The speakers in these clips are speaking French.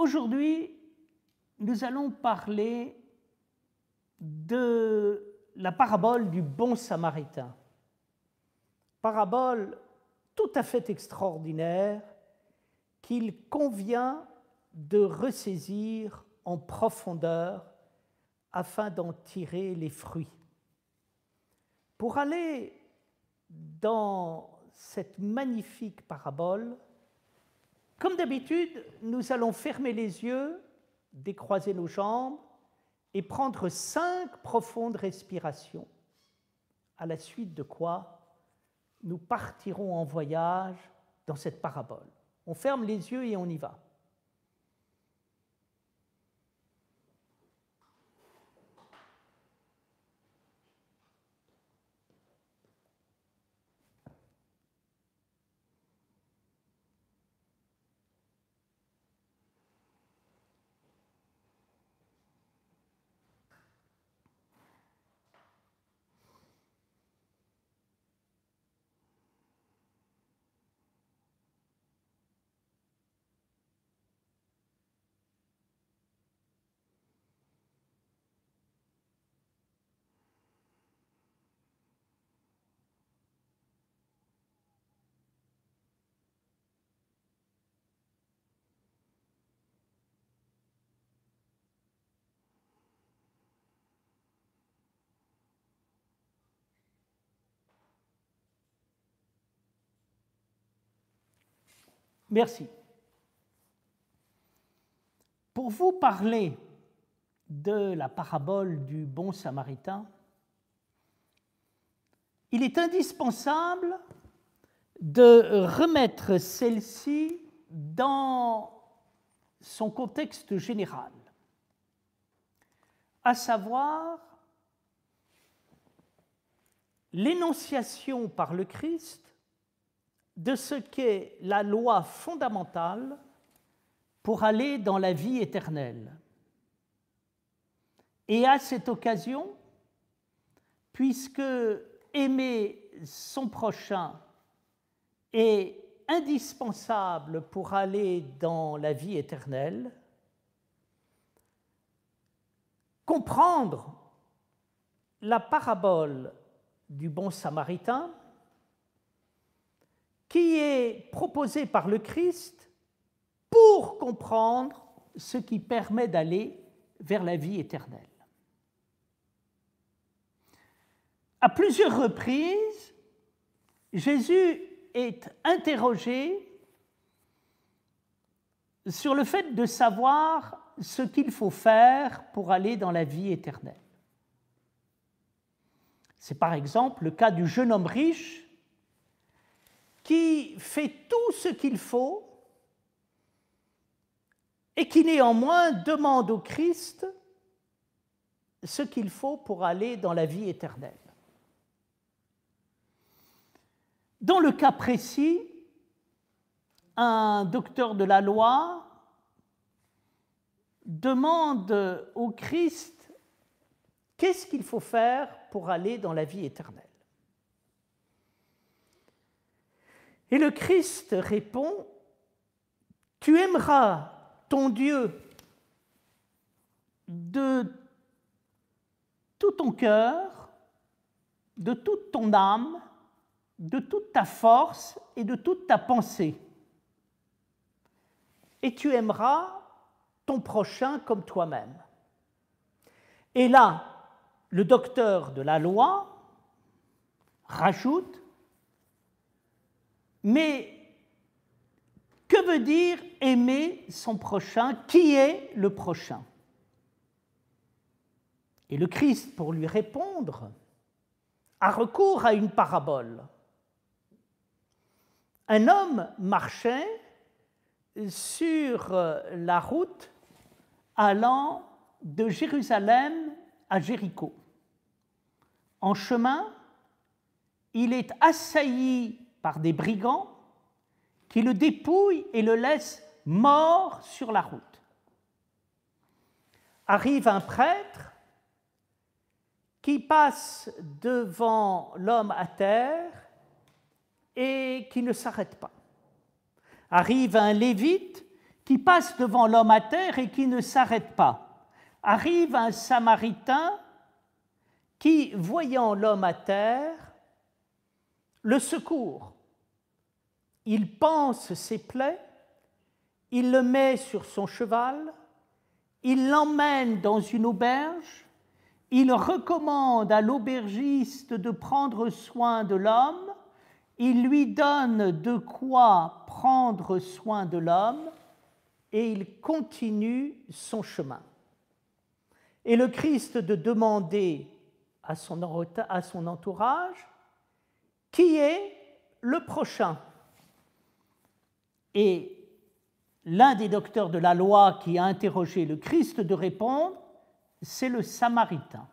Aujourd'hui, nous allons parler de la parabole du bon samaritain. Parabole tout à fait extraordinaire qu'il convient de ressaisir en profondeur afin d'en tirer les fruits. Pour aller dans cette magnifique parabole, comme d'habitude, nous allons fermer les yeux, décroiser nos jambes et prendre 5 profondes respirations, à la suite de quoi nous partirons en voyage dans cette parabole. On ferme les yeux et on y va. Merci. Pour vous parler de la parabole du bon samaritain, il est indispensable de remettre celle-ci dans son contexte général, à savoir l'énonciation par le Christ de ce qu'est la loi fondamentale pour aller dans la vie éternelle. Et à cette occasion, puisque aimer son prochain est indispensable pour aller dans la vie éternelle, comprendre la parabole du bon samaritain qui est proposée par le Christ pour comprendre ce qui permet d'aller vers la vie éternelle. À plusieurs reprises, Jésus est interrogé sur le fait de savoir ce qu'il faut faire pour aller dans la vie éternelle. C'est par exemple le cas du jeune homme riche qui fait tout ce qu'il faut et qui néanmoins demande au Christ ce qu'il faut pour aller dans la vie éternelle. Dans le cas précis, un docteur de la loi demande au Christ qu'est-ce qu'il faut faire pour aller dans la vie éternelle. Et le Christ répond, « Tu aimeras ton Dieu de tout ton cœur, de toute ton âme, de toute ta force et de toute ta pensée. Et tu aimeras ton prochain comme toi-même. » Et là, le docteur de la loi rajoute, mais que veut dire aimer son prochain? Qui est le prochain? Et le Christ, pour lui répondre, a recours à une parabole. Un homme marchait sur la route allant de Jérusalem à Jéricho. En chemin, il est assailli par des brigands qui le dépouillent et le laissent mort sur la route. Arrive un prêtre qui passe devant l'homme à terre et qui ne s'arrête pas. Arrive un lévite qui passe devant l'homme à terre et qui ne s'arrête pas. Arrive un Samaritain qui, voyant l'homme à terre, le secourt. Il panse ses plaies, il le met sur son cheval, il l'emmène dans une auberge, il recommande à l'aubergiste de prendre soin de l'homme, il lui donne de quoi prendre soin de l'homme et il continue son chemin. Et le Christ de demander à son entourage qui est le prochain. Et l'un des docteurs de la loi qui a interrogé le Christ de répondre, c'est le Samaritain.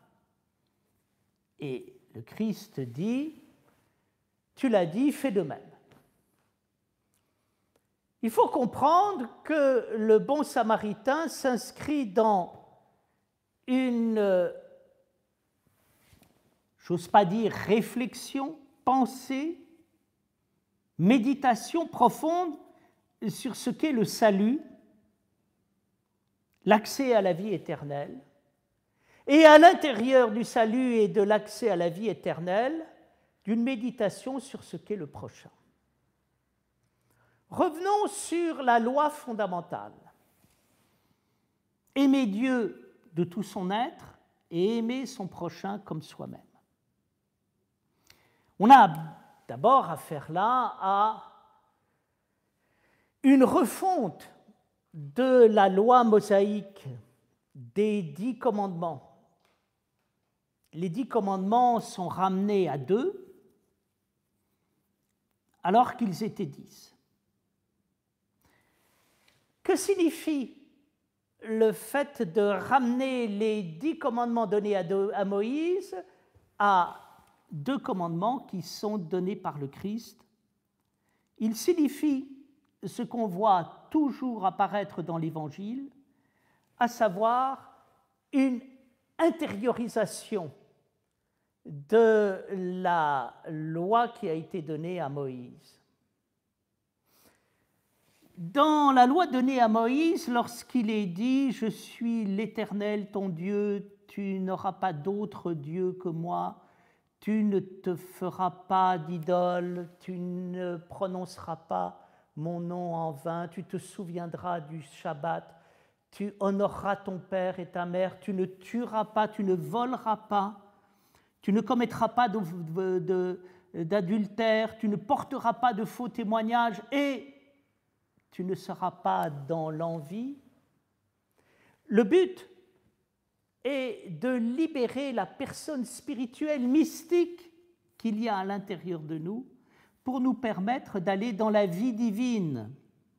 Et le Christ dit, tu l'as dit, fais de même. Il faut comprendre que le bon Samaritain s'inscrit dans une, j'ose pas dire réflexion, pensée, méditation profonde sur ce qu'est le salut, l'accès à la vie éternelle, et à l'intérieur du salut et de l'accès à la vie éternelle, d'une méditation sur ce qu'est le prochain. Revenons sur la loi fondamentale. Aimer Dieu de tout son être et aimer son prochain comme soi-même. On a d'abord affaire là à une refonte de la loi mosaïque des 10 commandements. Les 10 commandements sont ramenés à 2 alors qu'ils étaient 10. Que signifie le fait de ramener les 10 commandements donnés à Moïse à 2 commandements qui sont donnés par le Christ? Il signifie ce qu'on voit toujours apparaître dans l'Évangile, à savoir une intériorisation de la loi qui a été donnée à Moïse. Dans la loi donnée à Moïse, lorsqu'il est dit « Je suis l'Éternel, ton Dieu, tu n'auras pas d'autre Dieu que moi, tu ne te feras pas d'idole, tu ne prononceras pas mon nom en vain, tu te souviendras du Shabbat, tu honoreras ton père et ta mère, tu ne tueras pas, tu ne voleras pas, tu ne commettras pas d'adultère, tu ne porteras pas de faux témoignages et tu ne seras pas dans l'envie. » Le but est de libérer la personne spirituelle, mystique qu'il y a à l'intérieur de nous pour nous permettre d'aller dans la vie divine.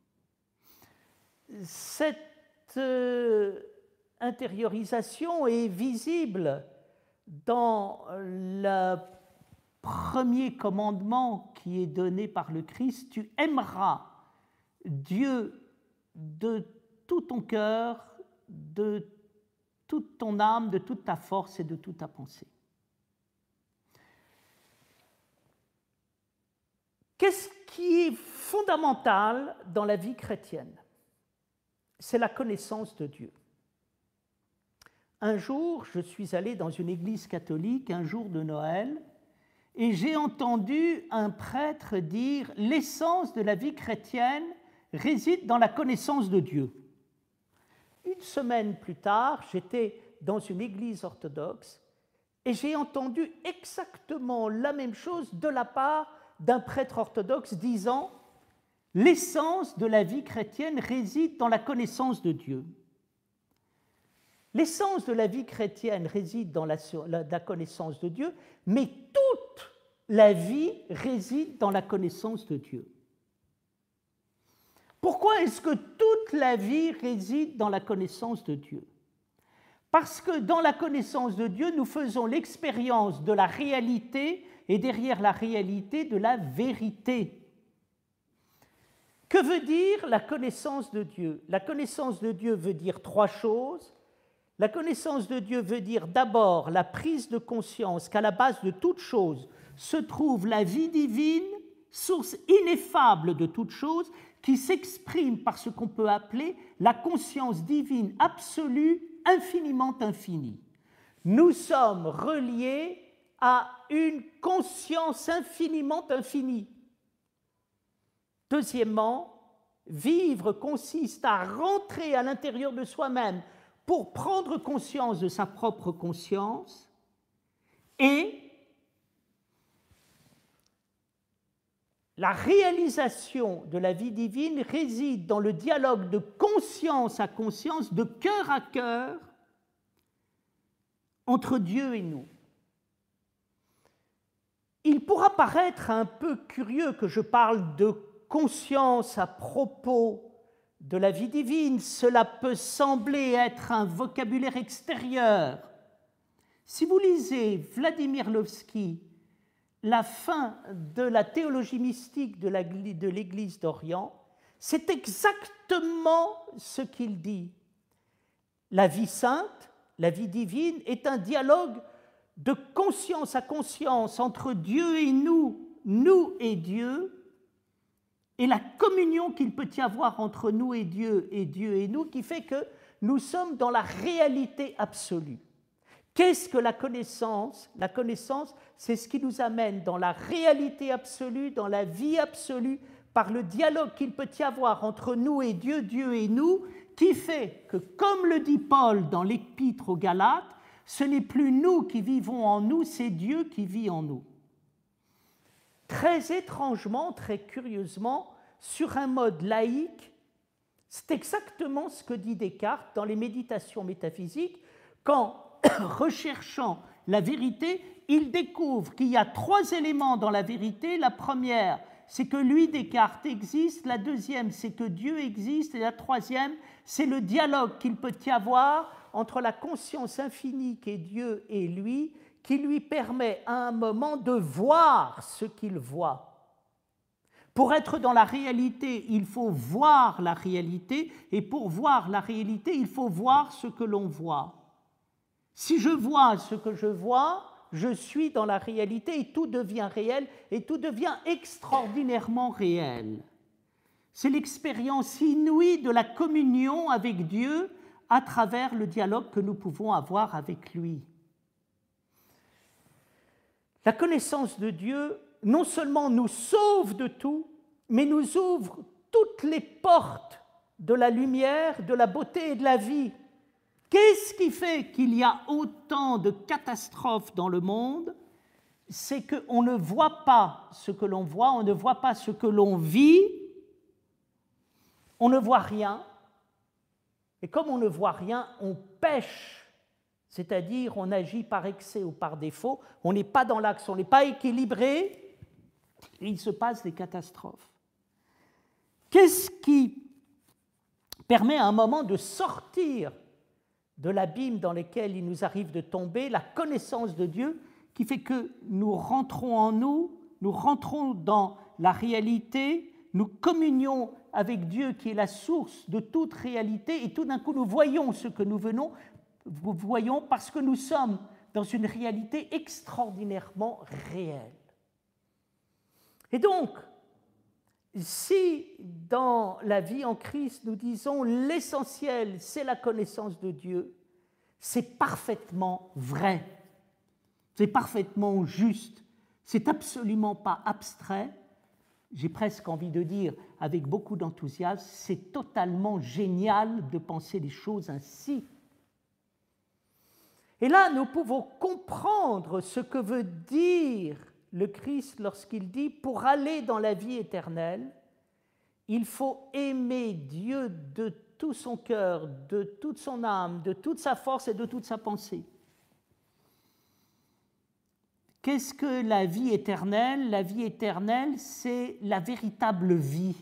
Cette intériorisation est visible dans le premier commandement qui est donné par le Christ. Tu aimeras Dieu de tout ton cœur, de toute ton âme, de toute ta force et de toute ta pensée. Qu'est-ce qui est fondamental dans la vie chrétienne? C'est la connaissance de Dieu. Un jour, je suis allé dans une église catholique, un jour de Noël, et j'ai entendu un prêtre dire « L'essence de la vie chrétienne réside dans la connaissance de Dieu. » Une semaine plus tard, j'étais dans une église orthodoxe et j'ai entendu exactement la même chose de la part d'un prêtre orthodoxe disant « L'essence de la vie chrétienne réside dans la connaissance de Dieu. » L'essence de la vie chrétienne réside dans la connaissance de Dieu, mais toute la vie réside dans la connaissance de Dieu. Pourquoi est-ce que toute la vie réside dans la connaissance de Dieu? Parce que dans la connaissance de Dieu, nous faisons l'expérience de la réalité et derrière la réalité de la vérité. Que veut dire la connaissance de Dieu? La connaissance de Dieu veut dire 3 choses. La connaissance de Dieu veut dire d'abord la prise de conscience qu'à la base de toute chose se trouve la vie divine, source ineffable de toute chose, qui s'exprime par ce qu'on peut appeler la conscience divine absolue, infiniment infinie. Nous sommes reliés à une conscience infiniment infinie. Deuxièmement, vivre consiste à rentrer à l'intérieur de soi-même pour prendre conscience de sa propre conscience et la réalisation de la vie divine réside dans le dialogue de conscience à conscience, de cœur à cœur, entre Dieu et nous. Il pourra paraître un peu curieux que je parle de conscience à propos de la vie divine. Cela peut sembler être un vocabulaire extérieur. Si vous lisez Vladimir Lossky, la fin de la théologie mystique de l'Église d'Orient, c'est exactement ce qu'il dit. La vie sainte, la vie divine, est un dialogue de conscience à conscience entre Dieu et nous, nous et Dieu, et la communion qu'il peut y avoir entre nous et Dieu et nous, qui fait que nous sommes dans la réalité absolue. Qu'est-ce que la connaissance? La connaissance, c'est ce qui nous amène dans la réalité absolue, dans la vie absolue, par le dialogue qu'il peut y avoir entre nous et Dieu, Dieu et nous, qui fait que, comme le dit Paul dans l'Épître aux Galates, ce n'est plus nous qui vivons en nous, c'est Dieu qui vit en nous. Très étrangement, très curieusement, sur un mode laïque, c'est exactement ce que dit Descartes dans les Méditations métaphysiques, quand, recherchant la vérité, il découvre qu'il y a 3 éléments dans la vérité. La première, c'est que lui, Descartes, existe. La deuxième, c'est que Dieu existe. Et la troisième, c'est le dialogue qu'il peut y avoir entre la conscience infinie qu'est Dieu et lui, qui lui permet à un moment de voir ce qu'il voit. Pour être dans la réalité, il faut voir la réalité, et pour voir la réalité, il faut voir ce que l'on voit. Si je vois ce que je vois, je suis dans la réalité et tout devient réel et tout devient extraordinairement réel. C'est l'expérience inouïe de la communion avec Dieu à travers le dialogue que nous pouvons avoir avec lui. La connaissance de Dieu non seulement nous sauve de tout, mais nous ouvre toutes les portes de la lumière, de la beauté et de la vie. Qu'est-ce qui fait qu'il y a autant de catastrophes dans le monde? C'est qu'on ne voit pas ce que l'on voit, on ne voit pas ce que l'on vit, on ne voit rien, et comme on ne voit rien, on pêche. C'est-à-dire, on agit par excès ou par défaut, on n'est pas dans l'axe, on n'est pas équilibré, et il se passe des catastrophes. Qu'est-ce qui permet à un moment de sortir de l'abîme dans lequel il nous arrive de tomber? La connaissance de Dieu qui fait que nous rentrons en nous, nous rentrons dans la réalité, nous communions avec Dieu qui est la source de toute réalité, et tout d'un coup nous voyons ce que nous voyons parce que nous sommes dans une réalité extraordinairement réelle. Et donc, si dans la vie en Christ nous disons l'essentiel c'est la connaissance de Dieu, c'est parfaitement vrai, c'est parfaitement juste, c'est absolument pas abstrait, j'ai presque envie de dire avec beaucoup d'enthousiasme, c'est totalement génial de penser les choses ainsi. Et là, nous pouvons comprendre ce que veut dire le Christ lorsqu'il dit « Pour aller dans la vie éternelle, il faut aimer Dieu de tout son cœur, de toute son âme, de toute sa force et de toute sa pensée. » Qu'est-ce que la vie éternelle? La vie éternelle, c'est la véritable vie.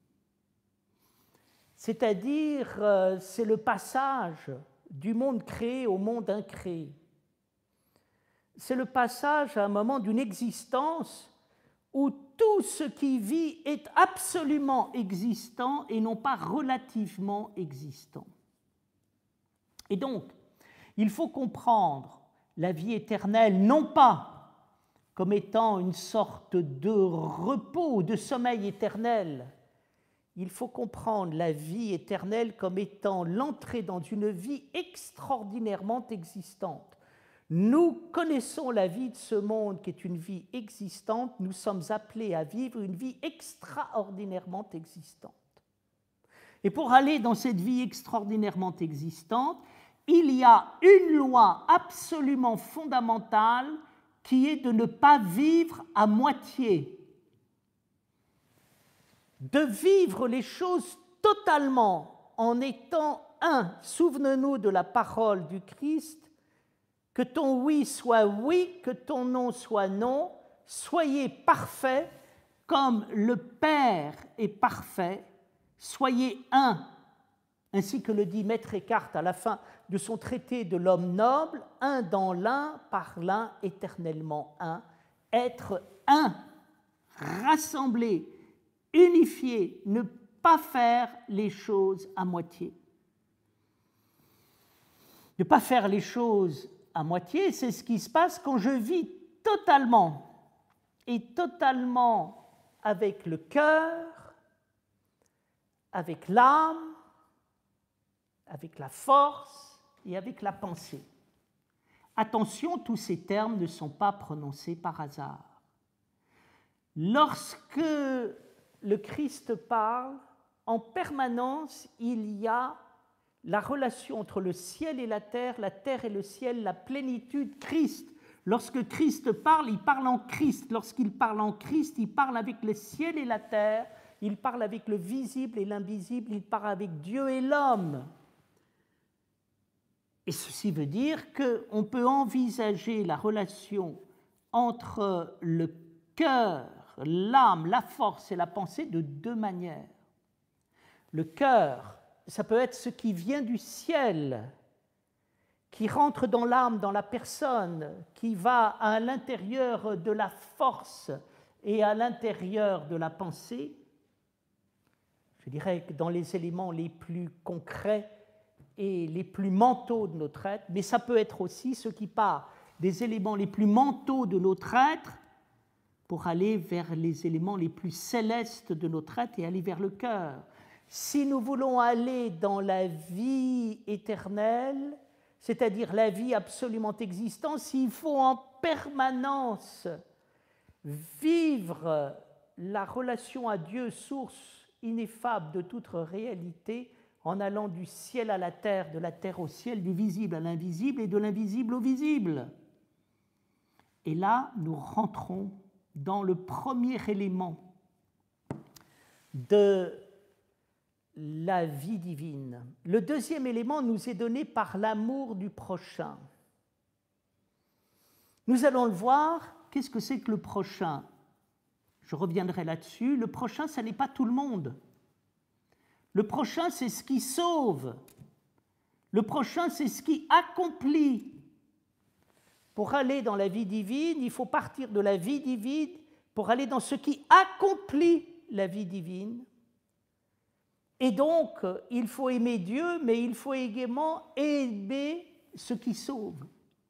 C'est-à-dire, c'est le passage du monde créé au monde incréé. C'est le passage à un moment d'une existence où tout ce qui vit est absolument existant et non pas relativement existant. Et donc, il faut comprendre la vie éternelle non pas comme étant une sorte de repos, de sommeil éternel il faut comprendre la vie éternelle comme étant l'entrée dans une vie extraordinairement existante. Nous connaissons la vie de ce monde qui est une vie existante, nous sommes appelés à vivre une vie extraordinairement existante. Et pour aller dans cette vie extraordinairement existante, il y a une loi absolument fondamentale qui est de ne pas vivre à moitié, de vivre les choses totalement en étant un. Souvenez-nous de la parole du Christ, que ton oui soit oui, que ton non soit non, soyez parfaits comme le Père est parfait, soyez un, ainsi que le dit Maître Eckhart à la fin de son traité de l'homme noble, un dans l'un, par l'un, éternellement un, être un, rassemblé, unifié, ne pas faire les choses à moitié. Ne pas faire les choses à moitié, c'est ce qui se passe quand je vis totalement, et totalement avec le cœur, avec l'âme, avec la force et avec la pensée. Attention, tous ces termes ne sont pas prononcés par hasard. Lorsque le Christ parle, en permanence, il y a la relation entre le ciel et la terre et le ciel, la plénitude, Christ. Lorsque Christ parle, il parle en Christ. Lorsqu'il parle en Christ, il parle avec le ciel et la terre, il parle avec le visible et l'invisible, il parle avec Dieu et l'homme. Et ceci veut dire qu'on peut envisager la relation entre le cœur, l'âme, la force et la pensée de deux manières. Le cœur, ça peut être ce qui vient du ciel, qui rentre dans l'âme, dans la personne, qui va à l'intérieur de la force et à l'intérieur de la pensée. Je dirais que dans les éléments les plus concrets et les plus mentaux de notre être, mais ça peut être aussi ce qui part des éléments les plus mentaux de notre être pour aller vers les éléments les plus célestes de notre être et aller vers le cœur. Si nous voulons aller dans la vie éternelle, c'est-à-dire la vie absolument existante, il faut en permanence vivre la relation à Dieu, source ineffable de toute réalité, en allant du ciel à la terre, de la terre au ciel, du visible à l'invisible et de l'invisible au visible. Et là, nous rentrons dans le premier élément de la vie divine. Le deuxième élément nous est donné par l'amour du prochain. Nous allons le voir, qu'est-ce que c'est que le prochain? Je reviendrai là-dessus. Le prochain, ce n'est pas tout le monde. Le prochain, c'est ce qui sauve. Le prochain, c'est ce qui accomplit. Pour aller dans la vie divine, il faut partir de la vie divine pour aller dans ce qui accomplit la vie divine. Et donc, il faut aimer Dieu, mais il faut également aimer ce qui sauve.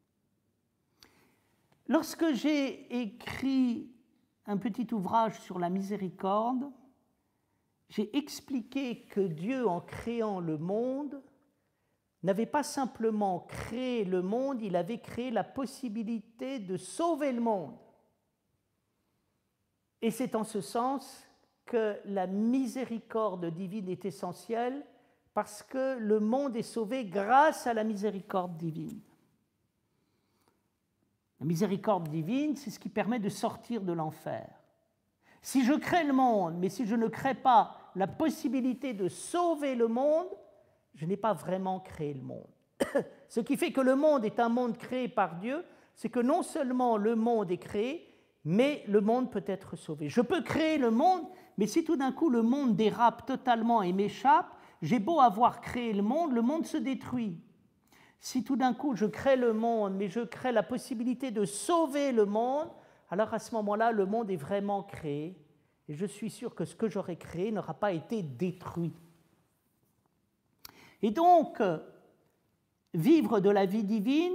Lorsque j'ai écrit un petit ouvrage sur la miséricorde, j'ai expliqué que Dieu, en créant le monde, n'avait pas simplement créé le monde, il avait créé la possibilité de sauver le monde. Et c'est en ce sens que la miséricorde divine est essentielle, parce que le monde est sauvé grâce à la miséricorde divine. La miséricorde divine, c'est ce qui permet de sortir de l'enfer. Si je crée le monde, mais si je ne crée pas la possibilité de sauver le monde, je n'ai pas vraiment créé le monde. Ce qui fait que le monde est un monde créé par Dieu, c'est que non seulement le monde est créé, mais le monde peut être sauvé. Je peux créer le monde, mais si tout d'un coup le monde dérape totalement et m'échappe, j'ai beau avoir créé le monde se détruit. Si tout d'un coup je crée le monde, mais je crée la possibilité de sauver le monde, alors à ce moment-là, le monde est vraiment créé, et je suis sûr que ce que j'aurais créé n'aura pas été détruit. Et donc, vivre de la vie divine,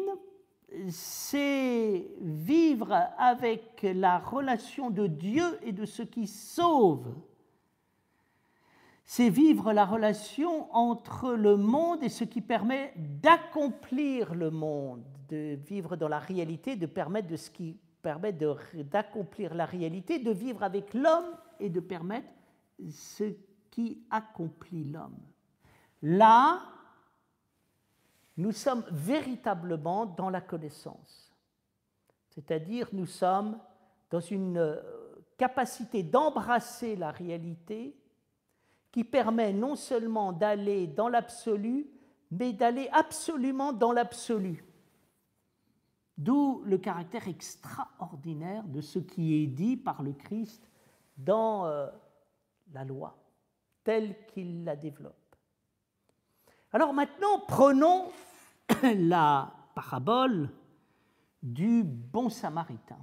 c'est vivre avec la relation de Dieu et de ce qui sauve. c'est vivre la relation entre le monde et ce qui permet d'accomplir le monde, de vivre dans la réalité, de permettre de ce qui permet d'accomplir la réalité, de vivre avec l'homme et de permettre ce qui accomplit l'homme. Là, nous sommes véritablement dans la connaissance, c'est-à-dire nous sommes dans une capacité d'embrasser la réalité qui permet non seulement d'aller dans l'absolu, mais d'aller absolument dans l'absolu. D'où le caractère extraordinaire de ce qui est dit par le Christ dans la loi, telle qu'il la développe. Alors maintenant, prenons la parabole du bon samaritain.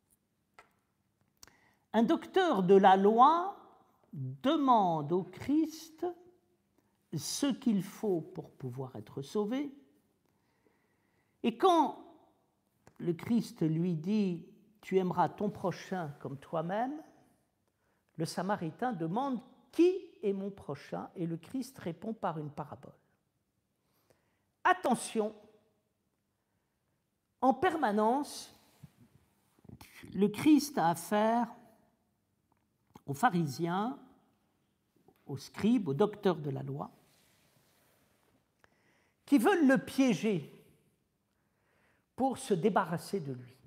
Un docteur de la loi demande au Christ ce qu'il faut pour pouvoir être sauvé. Et quand le Christ lui dit « Tu aimeras ton prochain comme toi-même », le Samaritain demande « Qui est mon prochain ?» et le Christ répond par une parabole. Attention, en permanence, le Christ a affaire aux pharisiens, aux scribes, aux docteurs de la loi, qui veulent le piéger pour se débarrasser de lui.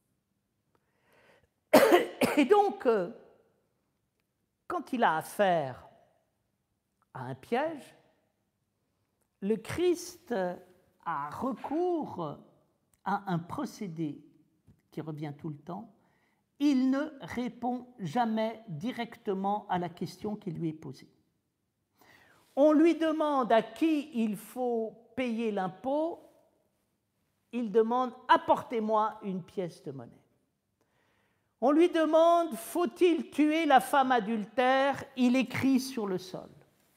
Et donc, quand il a affaire à un piège, le Christ a recours à un procédé qui revient tout le temps. Il ne répond jamais directement à la question qui lui est posée. On lui demande à qui il faut payer l'impôt, il demande « apportez-moi une pièce de monnaie ». On lui demande « faut-il tuer la femme adultère ?» Il écrit sur le sol.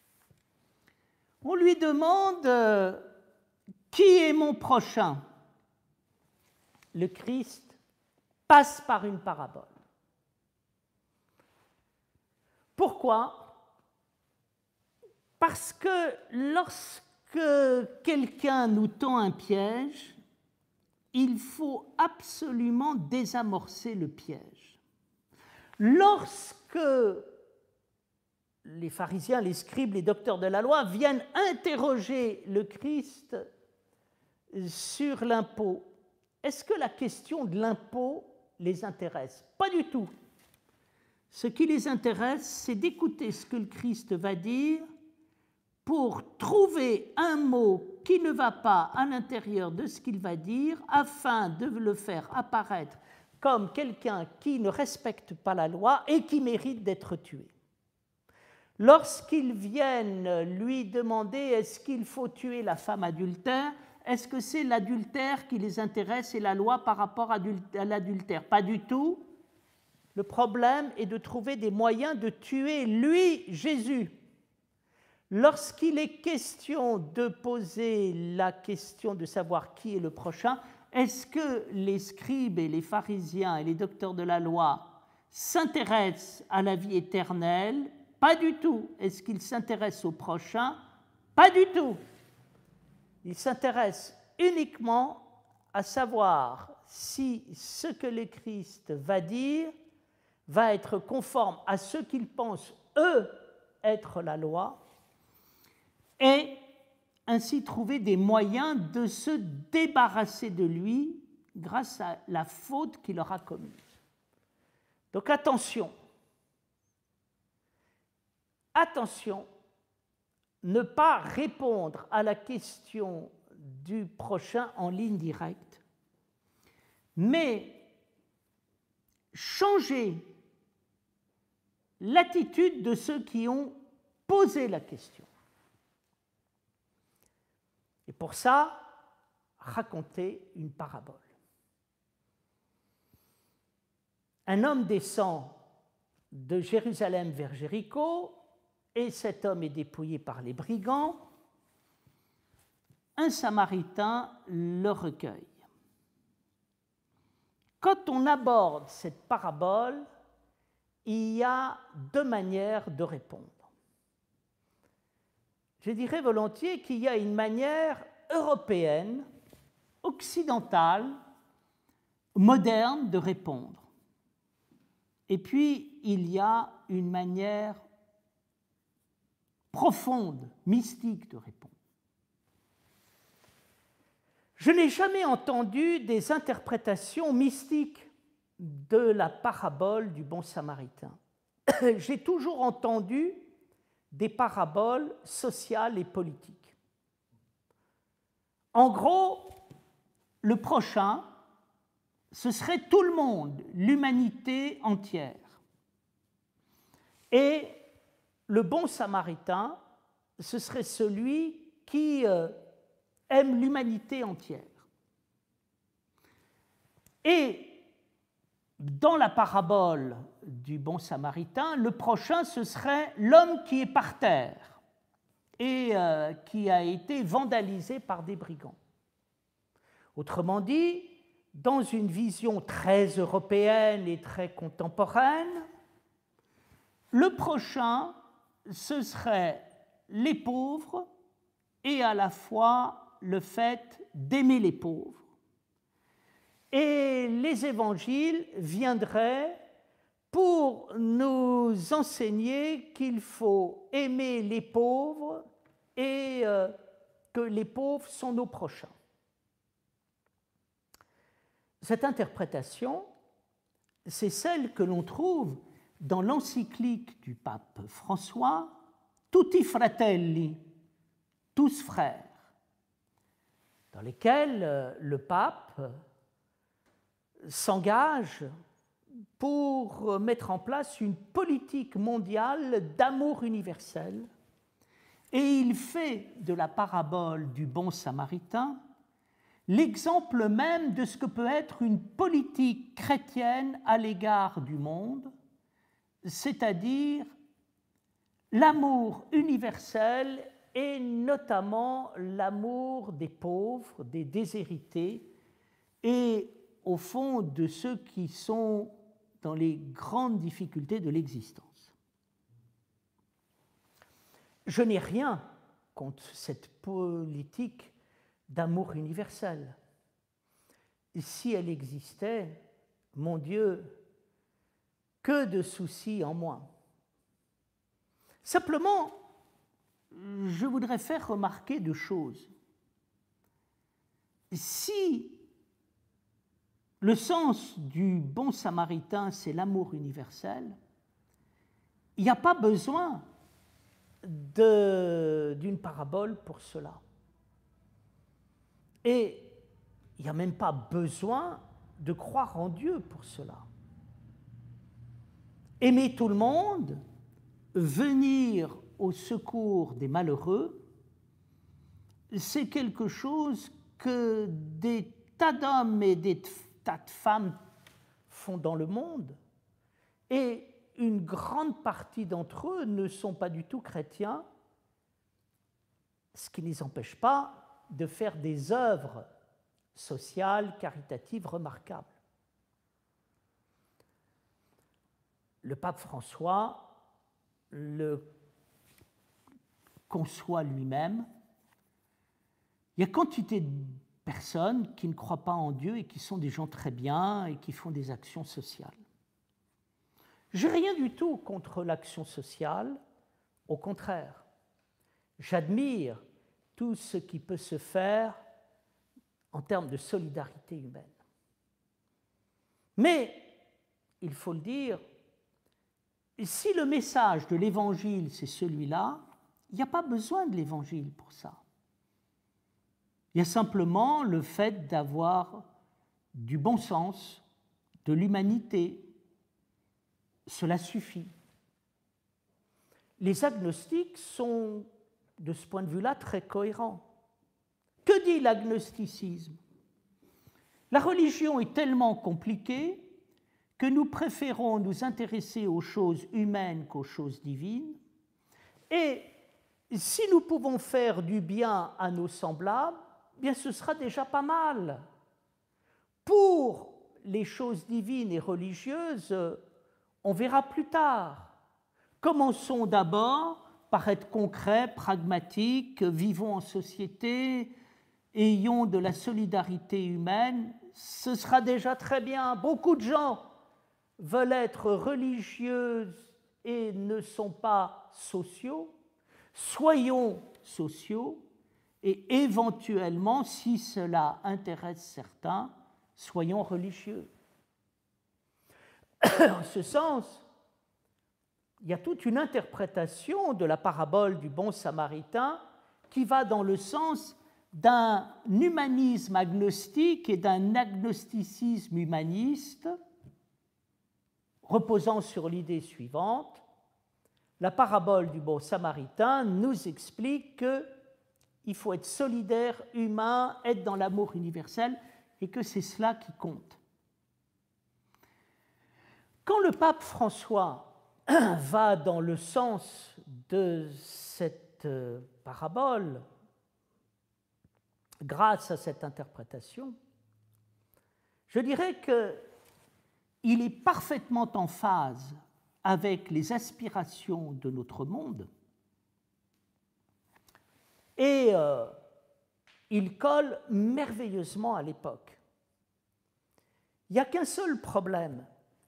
On lui demande « qui est mon prochain ?» Le Christ passe par une parabole. Pourquoi? Parce que lorsque quelqu'un nous tend un piège, il faut absolument désamorcer le piège. Lorsque les pharisiens, les scribes, les docteurs de la loi viennent interroger le Christ sur l'impôt, est-ce que la question de l'impôt les intéresse? Pas du tout. Ce qui les intéresse, c'est d'écouter ce que le Christ va dire pour trouver un mot qui ne va pas à l'intérieur de ce qu'il va dire afin de le faire apparaître comme quelqu'un qui ne respecte pas la loi et qui mérite d'être tué. Lorsqu'ils viennent lui demander est-ce qu'il faut tuer la femme adultère, est-ce que c'est l'adultère qui les intéresse et la loi par rapport à l'adultère? Pas du tout. Le problème est de trouver des moyens de tuer lui, Jésus. Lorsqu'il est question de poser la question de savoir qui est le prochain, est-ce que les scribes et les pharisiens et les docteurs de la loi s'intéressent à la vie éternelle? Pas du tout. Est-ce qu'ils s'intéressent au prochain? Pas du tout. Ils s'intéressent uniquement à savoir si ce que le Christ va dire va être conforme à ce qu'ils pensent, eux, être la loi, et ainsi trouver des moyens de se débarrasser de lui grâce à la faute qu'il aura commise. Donc attention, attention, ne pas répondre à la question du prochain en ligne directe, mais changer l'attitude de ceux qui ont posé la question. Et pour ça, raconter une parabole. Un homme descend de Jérusalem vers Jéricho, et cet homme est dépouillé par les brigands. Un Samaritain le recueille. Quand on aborde cette parabole, il y a deux manières de répondre. je dirais volontiers qu'il y a une manière européenne, occidentale, moderne de répondre. Et puis, il y a une manière profonde, mystique de répondre. Je n'ai jamais entendu des interprétations mystiques de la parabole du bon samaritain. J'ai toujours entendu des paraboles sociales et politiques. En gros, le prochain, ce serait tout le monde, l'humanité entière. Et le bon samaritain, ce serait celui qui aime l'humanité entière. Et dans la parabole du bon samaritain, le prochain, ce serait l'homme qui est par terre et qui a été vandalisé par des brigands. Autrement dit, dans une vision très européenne et très contemporaine, le prochain, ce serait les pauvres et à la fois le fait d'aimer les pauvres. Et les évangiles viendraient pour nous enseigner qu'il faut aimer les pauvres et que les pauvres sont nos prochains. Cette interprétation, c'est celle que l'on trouve dans l'encyclique du pape François, Tutti fratelli, tous frères, dans lesquels le pape s'engage pour mettre en place une politique mondiale d'amour universel, et il fait de la parabole du bon samaritain l'exemple même de ce que peut être une politique chrétienne à l'égard du monde, c'est-à-dire l'amour universel et notamment l'amour des pauvres, des déshérités et au fond de ceux qui sont dans les grandes difficultés de l'existence. Je n'ai rien contre cette politique d'amour universel. Et si elle existait, mon Dieu, que de soucis en moins. Simplement, je voudrais faire remarquer deux choses. Si le sens du bon samaritain, c'est l'amour universel, il n'y a pas besoin d'une parabole pour cela. Et il n'y a même pas besoin de croire en Dieu pour cela. Aimer tout le monde, venir au secours des malheureux, c'est quelque chose que des tas d'hommes et des tas de femmes font dans le monde, et une grande partie d'entre eux ne sont pas du tout chrétiens, ce qui ne les empêche pas de faire des œuvres sociales, caritatives remarquables. Le pape François le conçoit lui-même. Il y a quantité de personnes qui ne croient pas en Dieu et qui sont des gens très bien et qui font des actions sociales. Je n'ai rien du tout contre l'action sociale, au contraire. J'admire tout ce qui peut se faire en termes de solidarité humaine. Mais, il faut le dire, si le message de l'Évangile, c'est celui-là, il n'y a pas besoin de l'Évangile pour ça. Il y a simplement le fait d'avoir du bon sens, de l'humanité. Cela suffit. Les agnostiques sont, de ce point de vue-là, très cohérents. Que dit l'agnosticisme? La religion est tellement compliquée que nous préférons nous intéresser aux choses humaines qu'aux choses divines, et si nous pouvons faire du bien à nos semblables, bien ce sera déjà pas mal. Pour les choses divines et religieuses, on verra plus tard. Commençons d'abord par être concrets, pragmatiques, vivons en société, ayons de la solidarité humaine, ce sera déjà très bien. Beaucoup de gens veulent être religieux et ne sont pas sociaux. Soyons sociaux et éventuellement, si cela intéresse certains, soyons religieux. En ce sens, il y a toute une interprétation de la parabole du bon samaritain qui va dans le sens d'un humanisme agnostique et d'un agnosticisme humaniste, reposant sur l'idée suivante. La parabole du bon samaritain nous explique qu'il faut être solidaire, humain, être dans l'amour universel, et que c'est cela qui compte. Quand le pape François va dans le sens de cette parabole, grâce à cette interprétation, je dirais qu'il est parfaitement en phase avec les aspirations de notre monde et il colle merveilleusement à l'époque. Il n'y a qu'un seul problème,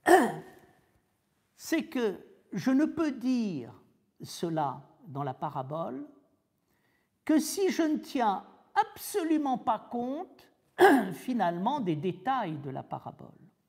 c'est que je ne peux dire cela dans la parabole que si je ne tiens absolument pas compte finalement des détails de la parabole.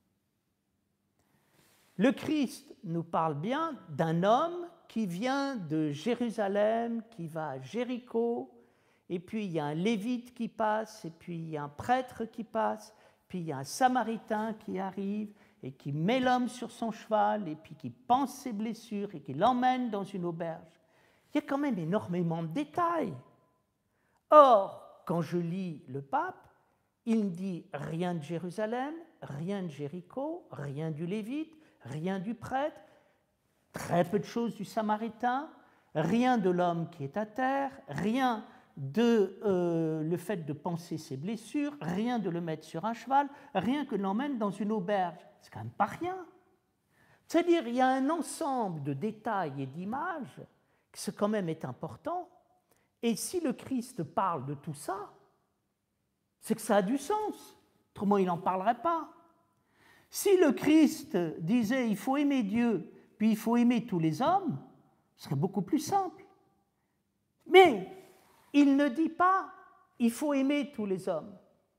Le Christ nous parle bien d'un homme qui vient de Jérusalem, qui va à Jéricho, et puis il y a un lévite qui passe, et puis il y a un prêtre qui passe, puis il y a un samaritain qui arrive et qui met l'homme sur son cheval, et puis qui panse ses blessures et qui l'emmène dans une auberge. Il y a quand même énormément de détails. Or, quand je lis le pape, il ne dit rien de Jérusalem, rien de Jéricho, rien du lévite, rien du prêtre, très peu de choses du samaritain, rien de l'homme qui est à terre, rien de le fait de panser ses blessures, rien de le mettre sur un cheval, rien que l'emmène dans une auberge. C'est quand même pas rien. C'est-à-dire il y a un ensemble de détails et d'images qui quand même est important. Et si le Christ parle de tout ça, c'est que ça a du sens. Autrement, il n'en parlerait pas. Si le Christ disait il faut aimer Dieu, puis il faut aimer tous les hommes, ce serait beaucoup plus simple. Mais il ne dit pas il faut aimer tous les hommes.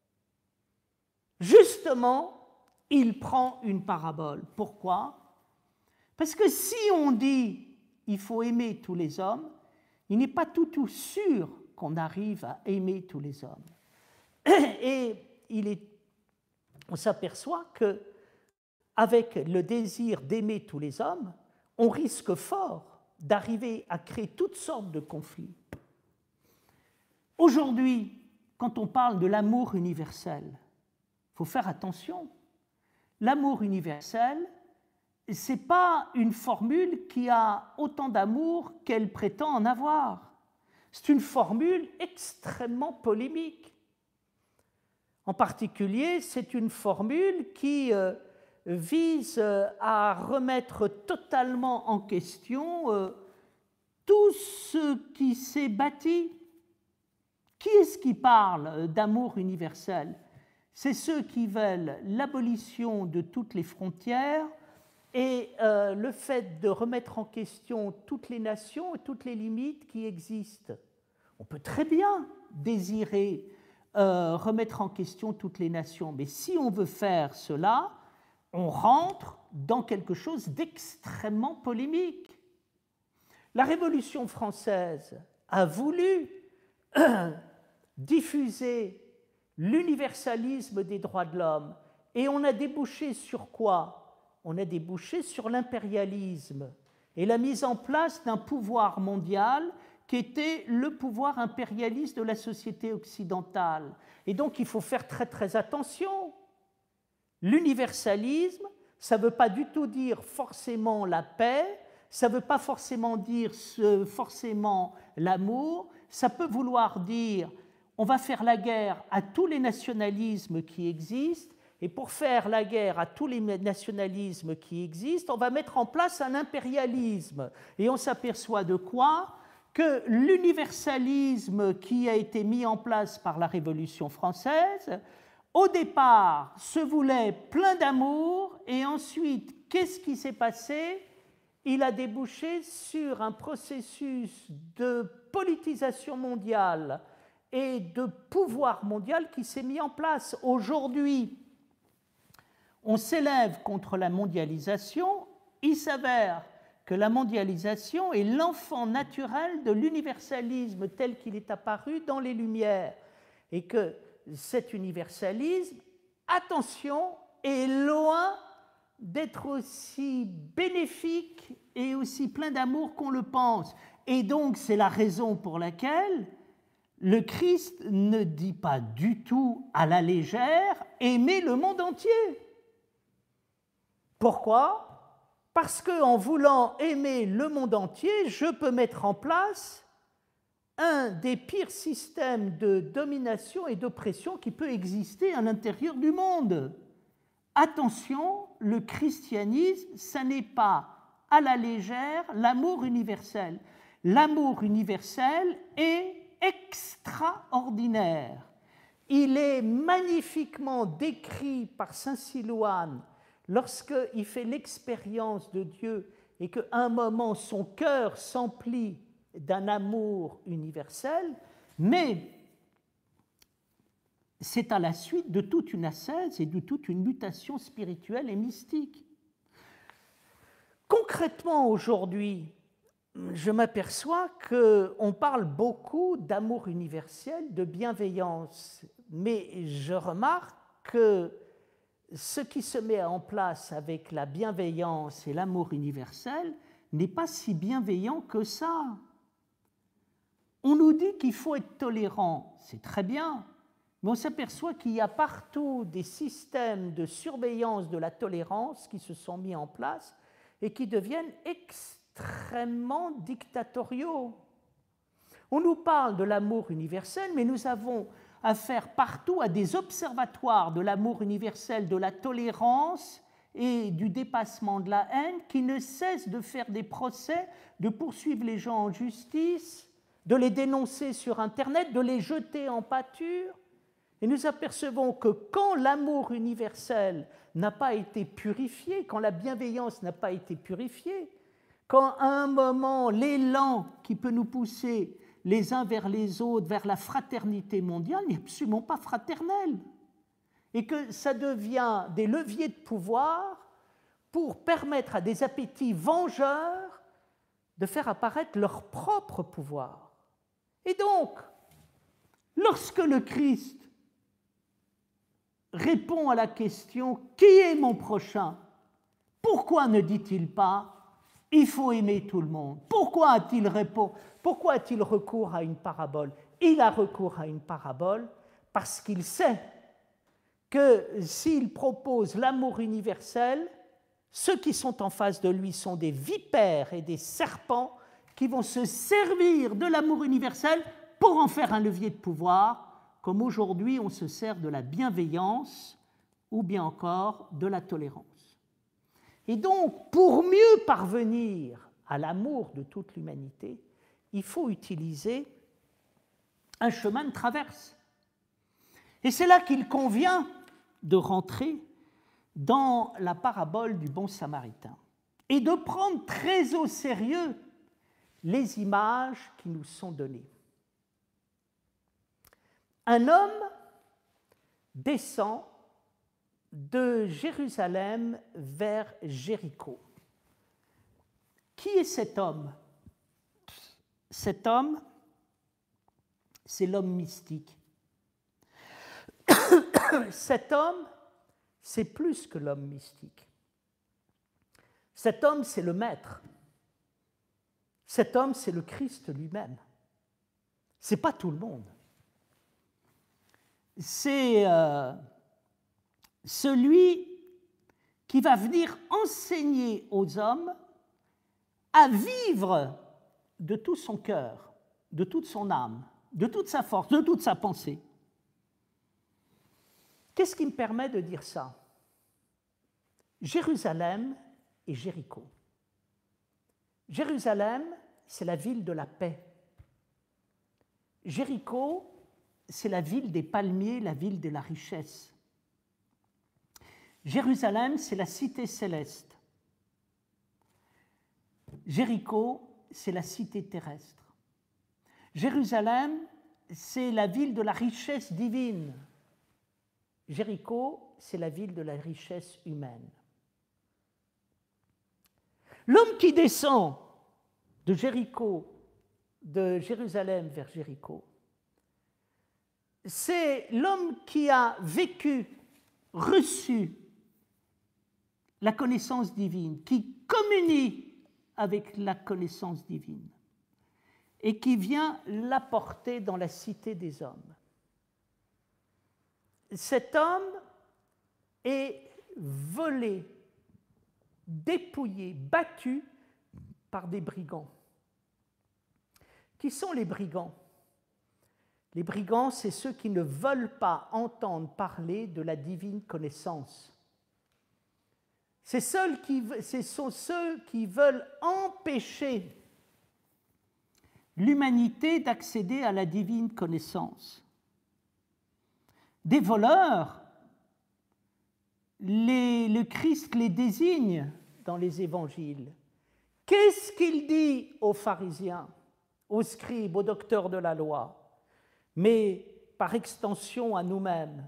Justement, il prend une parabole. Pourquoi? Parce que si on dit il faut aimer tous les hommes, il n'est pas tout sûr qu'on arrive à aimer tous les hommes. Et on s'aperçoit qu'avec le désir d'aimer tous les hommes, on risque fort d'arriver à créer toutes sortes de conflits. Aujourd'hui, quand on parle de l'amour universel, il faut faire attention. L'amour universel, ce n'est pas une formule qui a autant d'amour qu'elle prétend en avoir. C'est une formule extrêmement polémique. En particulier, c'est une formule qui vise à remettre totalement en question tout ce qui s'est bâti. Qui est-ce qui parle d'amour universel? C'est ceux qui veulent l'abolition de toutes les frontières et le fait de remettre en question toutes les nations et toutes les limites qui existent. On peut très bien désirer remettre en question toutes les nations, mais si on veut faire cela, on rentre dans quelque chose d'extrêmement polémique. La Révolution française a voulu diffuser l'universalisme des droits de l'homme et on a débouché sur quoi? On a débouché sur l'impérialisme et la mise en place d'un pouvoir mondial qui était le pouvoir impérialiste de la société occidentale. Et donc il faut faire très très attention. L'universalisme, ça ne veut pas du tout dire forcément la paix, ça ne veut pas forcément dire forcément l'amour, ça peut vouloir dire on va faire la guerre à tous les nationalismes qui existent, et pour faire la guerre à tous les nationalismes qui existent, on va mettre en place un impérialisme. Et on s'aperçoit de quoi? que l'universalisme qui a été mis en place par la Révolution française, au départ, se voulait plein d'amour, et ensuite, qu'est-ce qui s'est passé? Il a débouché sur un processus de politisation mondiale et de pouvoir mondial qui s'est mis en place. Aujourd'hui, on s'élève contre la mondialisation. Il s'avère que la mondialisation est l'enfant naturel de l'universalisme tel qu'il est apparu dans les Lumières, et que cet universalisme, attention, est loin d'être aussi bénéfique et aussi plein d'amour qu'on le pense. Et donc, c'est la raison pour laquelle le Christ ne dit pas du tout à la légère « aimer le monde entier ». Pourquoi ? Parce qu'en voulant aimer le monde entier, je peux mettre en place un des pires systèmes de domination et d'oppression qui peut exister à l'intérieur du monde. Attention, le christianisme, ça n'est pas à la légère l'amour universel. L'amour universel est extraordinaire. Il est magnifiquement décrit par saint Silouan lorsqu'il fait l'expérience de Dieu et qu'à un moment son cœur s'emplit d'un amour universel, mais c'est à la suite de toute une ascèse et de toute une mutation spirituelle et mystique. Concrètement, aujourd'hui, je m'aperçois qu'on parle beaucoup d'amour universel, de bienveillance, mais je remarque que ce qui se met en place avec la bienveillance et l'amour universel n'est pas si bienveillant que ça. On nous dit qu'il faut être tolérant, c'est très bien, mais on s'aperçoit qu'il y a partout des systèmes de surveillance de la tolérance qui se sont mis en place et qui deviennent extrêmement dictatoriaux. On nous parle de l'amour universel, mais nous avons affaire partout à des observatoires de l'amour universel, de la tolérance et du dépassement de la haine qui ne cessent de faire des procès, de poursuivre les gens en justice, de les dénoncer sur Internet, de les jeter en pâture. Et nous apercevons que quand l'amour universel n'a pas été purifié, quand la bienveillance n'a pas été purifiée, quand à un moment l'élan qui peut nous pousser les uns vers les autres, vers la fraternité mondiale, n'est absolument pas fraternel. Et que ça devient des leviers de pouvoir pour permettre à des appétits vengeurs de faire apparaître leur propre pouvoir. Et donc, lorsque le Christ répond à la question « Qui est mon prochain ?», pourquoi ne dit-il pas « Il faut aimer tout le monde ». Pourquoi a-t-il recours à une parabole? Il a recours à une parabole parce qu'il sait que s'il propose l'amour universel, ceux qui sont en face de lui sont des vipères et des serpents qui vont se servir de l'amour universel pour en faire un levier de pouvoir, comme aujourd'hui on se sert de la bienveillance ou bien encore de la tolérance. Et donc, pour mieux parvenir à l'amour de toute l'humanité, il faut utiliser un chemin de traverse. Et c'est là qu'il convient de rentrer dans la parabole du bon samaritain et de prendre très au sérieux les images qui nous sont données. Un homme descend de Jérusalem vers Jéricho. Qui est cet homme? Cet homme, c'est l'homme mystique. Cet homme, c'est plus que l'homme mystique. Cet homme, c'est le Maître. Cet homme, c'est le Christ lui-même. Ce n'est pas tout le monde. C'est celui qui va venir enseigner aux hommes à vivre de tout son cœur, de toute son âme, de toute sa force, de toute sa pensée. Qu'est-ce qui me permet de dire ça? Jérusalem et Jéricho. Jérusalem, c'est la ville de la paix. Jéricho, c'est la ville des palmiers, la ville de la richesse. Jérusalem, c'est la cité céleste. Jéricho, c'est la cité terrestre. Jérusalem, c'est la ville de la richesse divine. Jéricho, c'est la ville de la richesse humaine. L'homme qui descend de Jéricho, de Jérusalem vers Jéricho, c'est l'homme qui a vécu, reçu la connaissance divine, qui communie avec la connaissance divine et qui vient l'apporter dans la cité des hommes. Cet homme est volé, dépouillé, battu par des brigands. Qui sont les brigands? Les brigands, c'est ceux qui ne veulent pas entendre parler de la divine connaissance. Ce sont ceux qui veulent empêcher l'humanité d'accéder à la divine connaissance. Des voleurs, le Christ les désigne dans les évangiles. Qu'est-ce qu'il dit aux pharisiens, aux scribes, aux docteurs de la loi, mais par extension à nous-mêmes?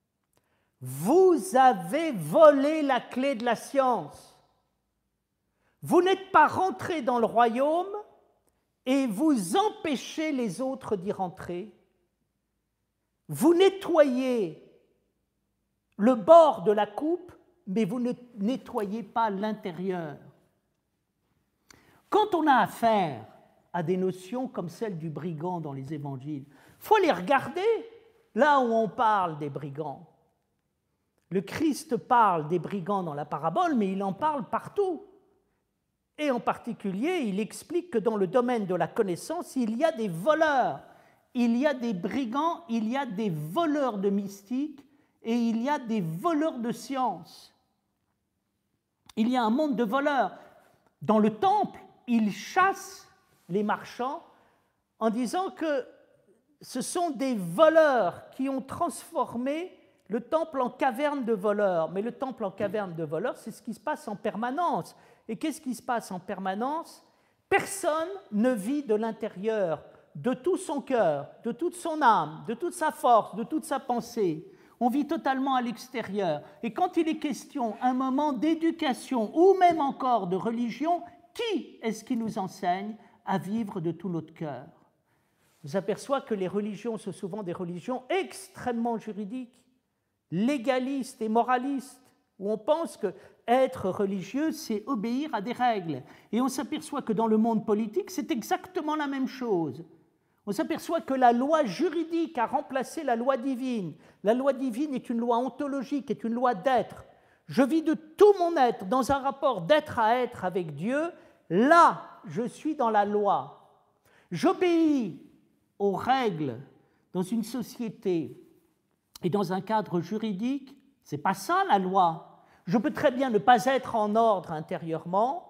Vous avez volé la clé de la science. Vous n'êtes pas rentrés dans le royaume et vous empêchez les autres d'y rentrer. Vous nettoyez le bord de la coupe, mais vous ne nettoyez pas l'intérieur. Quand on a affaire à des notions comme celle du brigand dans les évangiles, il faut les regarder là où on parle des brigands. Le Christ parle des brigands dans la parabole, mais il en parle partout. Et en particulier, il explique que dans le domaine de la connaissance, il y a des voleurs, il y a des brigands, il y a des voleurs de mystique et il y a des voleurs de science. Il y a un monde de voleurs. Dans le temple, ils chassent les marchands en disant que ce sont des voleurs qui ont transformé le temple en caverne de voleurs. Mais le temple en caverne de voleurs, c'est ce qui se passe en permanence. Et qu'est-ce qui se passe en permanence? Personne ne vit de l'intérieur, de tout son cœur, de toute son âme, de toute sa force, de toute sa pensée. On vit totalement à l'extérieur. Et quand il est question, un moment d'éducation ou même encore de religion, qui est-ce qui nous enseigne à vivre de tout notre cœur? On s'aperçoit que les religions sont souvent des religions extrêmement juridiques, légalistes et moralistes, où on pense que être religieux, c'est obéir à des règles. Et on s'aperçoit que dans le monde politique, c'est exactement la même chose. On s'aperçoit que la loi juridique a remplacé la loi divine. La loi divine est une loi ontologique, est une loi d'être. Je vis de tout mon être dans un rapport d'être à être avec Dieu. Là, je suis dans la loi. J'obéis aux règles dans une société et dans un cadre juridique. Ce n'est pas ça la loi. Je peux très bien ne pas être en ordre intérieurement,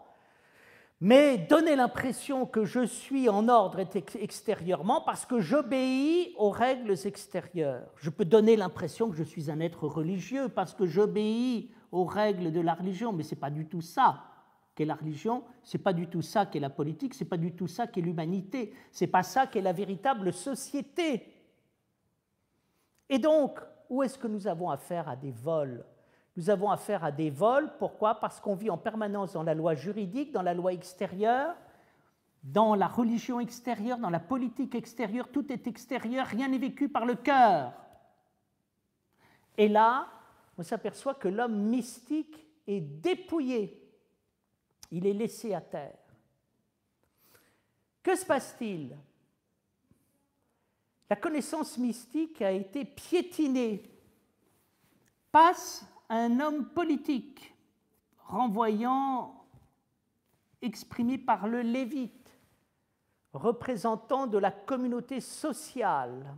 mais donner l'impression que je suis en ordre extérieurement parce que j'obéis aux règles extérieures. Je peux donner l'impression que je suis un être religieux parce que j'obéis aux règles de la religion, mais ce n'est pas du tout ça qu'est la religion, ce n'est pas du tout ça qu'est la politique, ce n'est pas du tout ça qu'est l'humanité, ce n'est pas ça qu'est la véritable société. Et donc, où est-ce que nous avons affaire à des vols? Nous avons affaire à des vols, pourquoi? Parce qu'on vit en permanence dans la loi juridique, dans la loi extérieure, dans la religion extérieure, dans la politique extérieure, tout est extérieur, rien n'est vécu par le cœur. Et là, on s'aperçoit que l'homme mystique est dépouillé, il est laissé à terre. Que se passe-t-il? La connaissance mystique a été piétinée. Passe un homme politique, renvoyant, exprimé par le Lévite, représentant de la communauté sociale.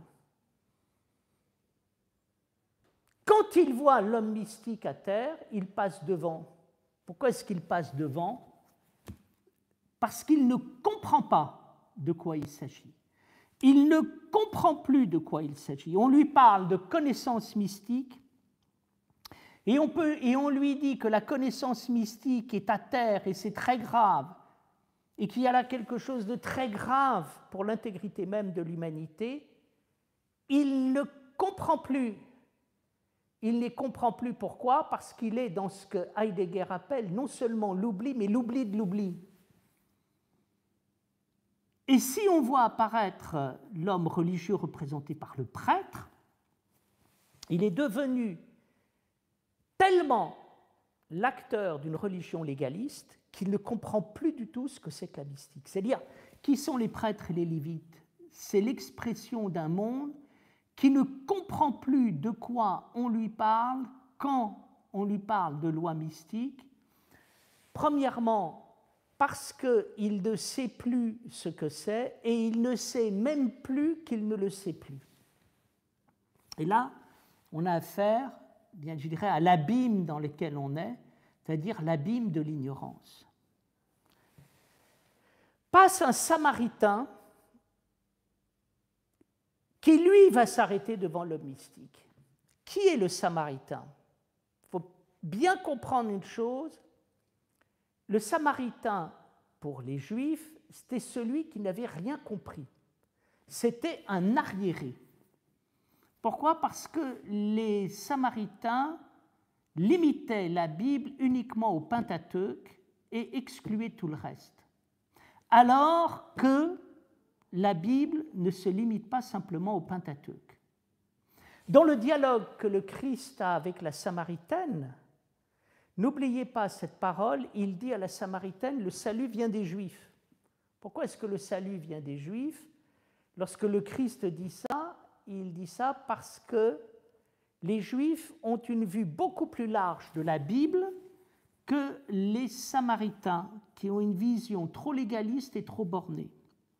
Quand il voit l'homme mystique à terre, il passe devant. Pourquoi est-ce qu'il passe devant? Parce qu'il ne comprend pas de quoi il s'agit. Il ne comprend plus de quoi il s'agit. On lui parle de connaissance mystique et on lui dit que la connaissance mystique est à terre et c'est très grave et qu'il y a là quelque chose de très grave pour l'intégrité même de l'humanité. Il ne comprend plus. Il ne comprend plus pourquoi? Parce qu'il est dans ce que Heidegger appelle non seulement l'oubli, mais l'oubli de l'oubli. Et si on voit apparaître l'homme religieux représenté par le prêtre, il est devenu tellement l'acteur d'une religion légaliste qu'il ne comprend plus du tout ce que c'est que la mystique. C'est-à-dire, qui sont les prêtres et les lévites? C'est l'expression d'un monde qui ne comprend plus de quoi on lui parle quand on lui parle de loi mystique. Premièrement, parce qu'il ne sait plus ce que c'est et il ne sait même plus qu'il ne le sait plus. Et là, on a affaire, bien, je dirais, à l'abîme dans lequel on est, c'est-à-dire l'abîme de l'ignorance. Passe un Samaritain qui, lui, va s'arrêter devant l'homme mystique. Qui est le Samaritain? Il faut bien comprendre une chose. Le Samaritain, pour les Juifs, c'était celui qui n'avait rien compris. C'était un arriéré. Pourquoi? Parce que les Samaritains limitaient la Bible uniquement au Pentateuque et excluaient tout le reste. Alors que la Bible ne se limite pas simplement au Pentateuque. Dans le dialogue que le Christ a avec la Samaritaine, n'oubliez pas cette parole, il dit à la Samaritaine, le salut vient des Juifs. Pourquoi est-ce que le salut vient des Juifs? Lorsque le Christ dit ça, il dit ça parce que les Juifs ont une vue beaucoup plus large de la Bible que les Samaritains, qui ont une vision trop légaliste et trop bornée.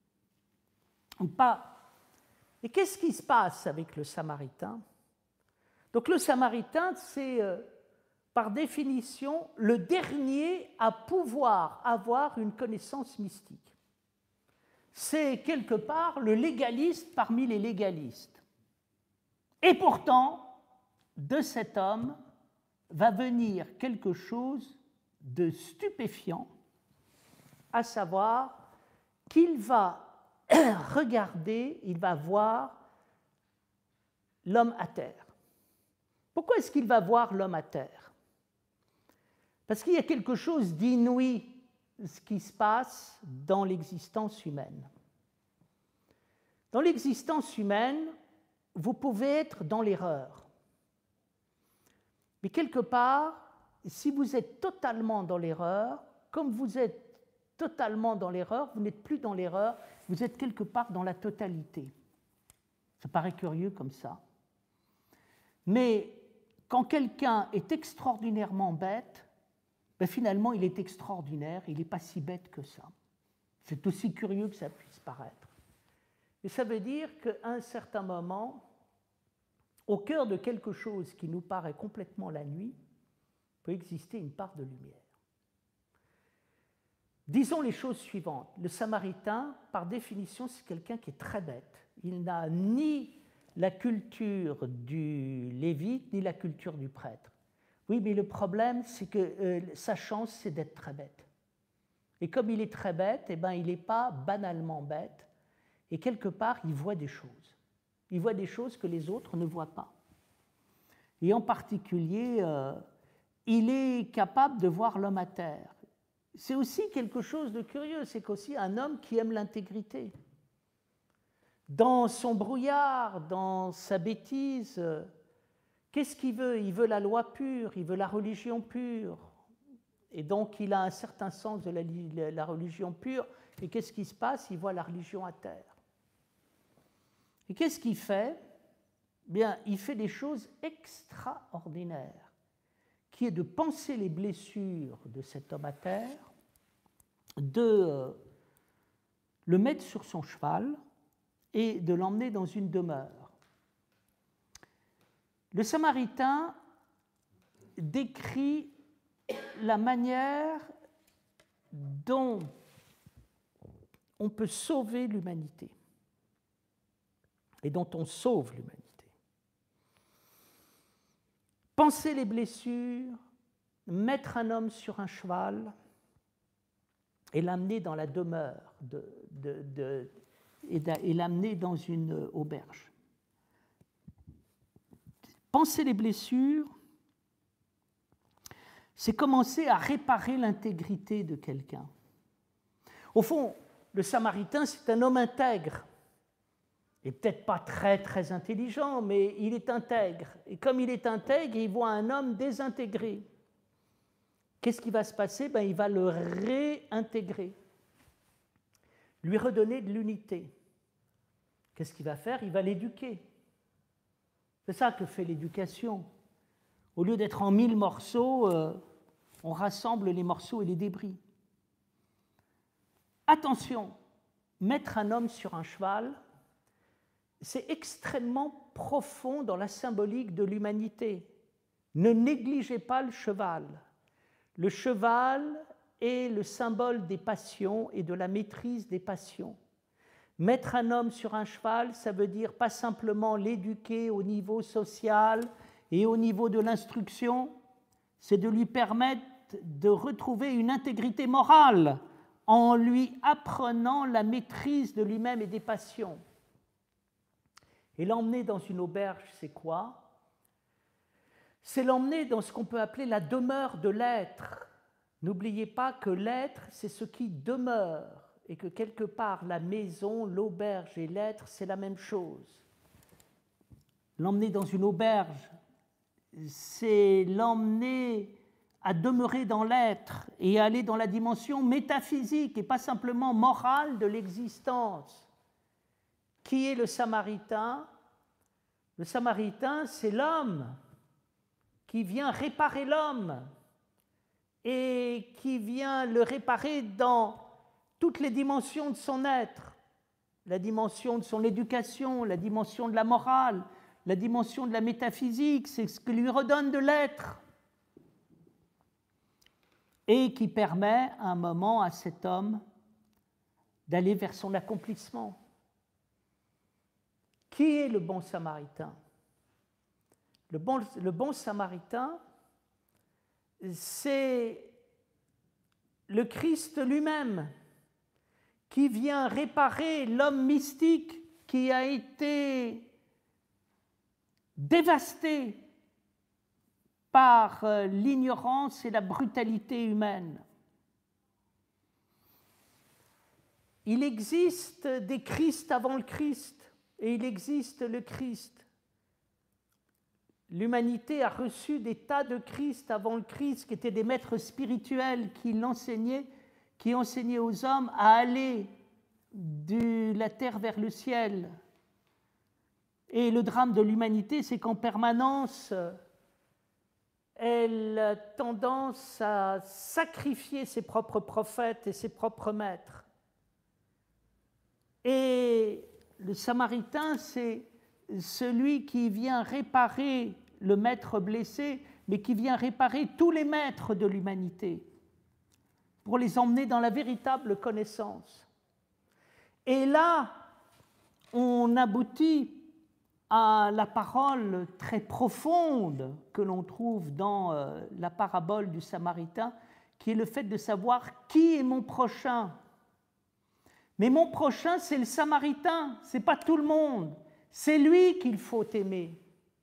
Et qu'est-ce qui se passe avec le Samaritain? Donc le Samaritain, c'est par définition le dernier à pouvoir avoir une connaissance mystique. C'est quelque part le légaliste parmi les légalistes. Et pourtant, de cet homme va venir quelque chose de stupéfiant, à savoir qu'il va regarder, il va voir l'homme à terre. Pourquoi est-ce qu'il va voir l'homme à terre? Parce qu'il y a quelque chose d'inouï ce qui se passe dans l'existence humaine. Dans l'existence humaine, vous pouvez être dans l'erreur. Mais quelque part, si vous êtes totalement dans l'erreur, comme vous êtes totalement dans l'erreur, vous n'êtes plus dans l'erreur, vous êtes quelque part dans la totalité. Ça paraît curieux comme ça. Mais quand quelqu'un est extraordinairement bête, ben finalement il est extraordinaire, il n'est pas si bête que ça. C'est aussi curieux que ça puisse paraître. Et ça veut dire qu'à un certain moment, au cœur de quelque chose qui nous paraît complètement la nuit, peut exister une part de lumière. Disons les choses suivantes. Le Samaritain, par définition, c'est quelqu'un qui est très bête. Il n'a ni la culture du lévite, ni la culture du prêtre. Oui, mais le problème, c'est que sa chance, c'est d'être très bête. Et comme il est très bête, eh ben, il n'est pas banalement bête. Et quelque part, il voit des choses. Il voit des choses que les autres ne voient pas. Et en particulier, il est capable de voir l'homme à terre. C'est aussi quelque chose de curieux, c'est qu'aussi un homme qui aime l'intégrité. Dans son brouillard, dans sa bêtise, qu'est-ce qu'il veut? Il veut la loi pure, il veut la religion pure. Et donc il a un certain sens de la religion pure. Et qu'est-ce qui se passe? Il voit la religion à terre. Et qu'est-ce qu'il fait? Bien, il fait des choses extraordinaires, qui est de penser les blessures de cet homme à terre, de le mettre sur son cheval et de l'emmener dans une demeure. Le Samaritain décrit la manière dont on peut sauver l'humanité. et dont on sauve l'humanité. Panser les blessures, mettre un homme sur un cheval et l'amener dans la demeure et l'amener dans une auberge. Panser les blessures, c'est commencer à réparer l'intégrité de quelqu'un. Au fond, le Samaritain, c'est un homme intègre. Et peut-être pas très, très intelligent, mais il est intègre. Et comme il est intègre, il voit un homme désintégré. Qu'est-ce qui va se passer? Il va le réintégrer, lui redonner de l'unité. Qu'est-ce qu'il va faire? Il va l'éduquer. C'est ça que fait l'éducation. Au lieu d'être en 1000 morceaux, on rassemble les morceaux et les débris. Attention, mettre un homme sur un cheval, c'est extrêmement profond dans la symbolique de l'humanité. Ne négligez pas le cheval. Le cheval est le symbole des passions et de la maîtrise des passions. Mettre un homme sur un cheval, ça veut dire pas simplement l'éduquer au niveau social et au niveau de l'instruction, c'est de lui permettre de retrouver une intégrité morale en lui apprenant la maîtrise de lui-même et des passions. Et l'emmener dans une auberge, c'est quoi? C'est l'emmener dans ce qu'on peut appeler la demeure de l'être. N'oubliez pas que l'être, c'est ce qui demeure, et que quelque part, la maison, l'auberge et l'être, c'est la même chose. L'emmener dans une auberge, c'est l'emmener à demeurer dans l'être et à aller dans la dimension métaphysique et pas simplement morale de l'existence. Qui est le Samaritain? Le Samaritain, c'est l'homme qui vient réparer l'homme et qui vient le réparer dans toutes les dimensions de son être. La dimension de son éducation, la dimension de la morale, la dimension de la métaphysique, c'est ce qui lui redonne de l'être et qui permet à un moment à cet homme d'aller vers son accomplissement. Qui est le bon Samaritain? Le bon Samaritain, c'est le Christ lui-même qui vient réparer l'homme mystique qui a été dévasté par l'ignorance et la brutalité humaine. Il existe des Christs avant le Christ et il existe le Christ. L'humanité a reçu des tas de Christ avant le Christ qui étaient des maîtres spirituels qui enseignaient aux hommes à aller de la terre vers le ciel. Et le drame de l'humanité, c'est qu'en permanence, elle a tendance à sacrifier ses propres prophètes et ses propres maîtres. Et le Samaritain, c'est celui qui vient réparer le maître blessé, mais qui vient réparer tous les maîtres de l'humanité pour les emmener dans la véritable connaissance. Et là, on aboutit à la parole très profonde que l'on trouve dans la parabole du Samaritain, qui est le fait de savoir qui est mon prochain. Mais mon prochain, c'est le Samaritain, ce n'est pas tout le monde. C'est lui qu'il faut aimer.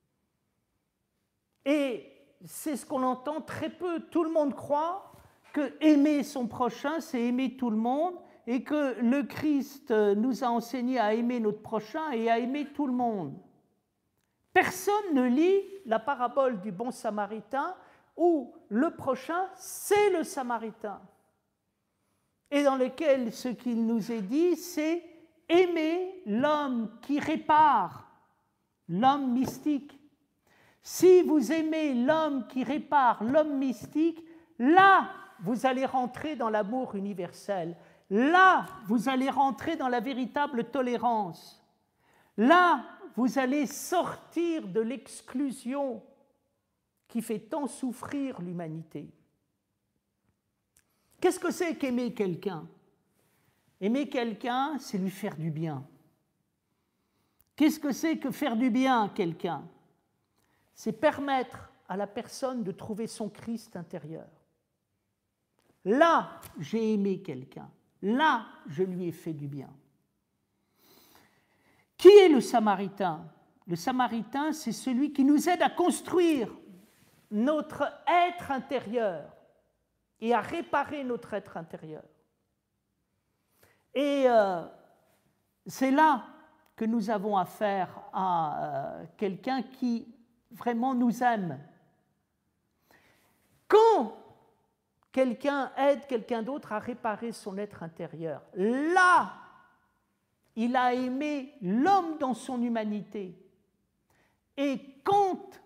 Et c'est ce qu'on entend très peu. Tout le monde croit que aimer son prochain, c'est aimer tout le monde, et que le Christ nous a enseigné à aimer notre prochain et à aimer tout le monde. Personne ne lit la parabole du bon Samaritain où le prochain, c'est le Samaritain. Et dans lequel ce qu'il nous est dit, c'est aimer l'homme qui répare, l'homme mystique. Si vous aimez l'homme qui répare, l'homme mystique, là, vous allez rentrer dans l'amour universel. Là, vous allez rentrer dans la véritable tolérance. Là, vous allez sortir de l'exclusion qui fait tant souffrir l'humanité. Qu'est-ce que c'est qu'aimer quelqu'un? Aimer quelqu'un, c'est lui faire du bien. Qu'est-ce que c'est que faire du bien à quelqu'un? C'est permettre à la personne de trouver son Christ intérieur. Là, j'ai aimé quelqu'un. Là, je lui ai fait du bien. Qui est le Samaritain? Le Samaritain, c'est celui qui nous aide à construire notre être intérieur et à réparer notre être intérieur. Et c'est là que nous avons affaire à quelqu'un qui vraiment nous aime. Quand quelqu'un aide quelqu'un d'autre à réparer son être intérieur, là, il a aimé l'homme dans son humanité. Et quand